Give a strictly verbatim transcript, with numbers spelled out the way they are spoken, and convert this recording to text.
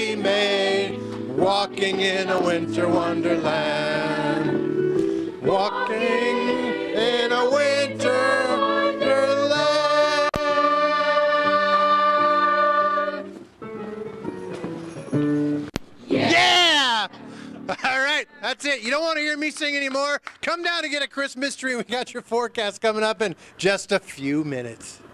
we made, walking in a winter wonderland. Walking in a winter wonderland. Yeah! Yeah! All right, that's it. You don't want to hear me sing anymore? Come down and get a Christmas tree. We got your forecast coming up in just a few minutes.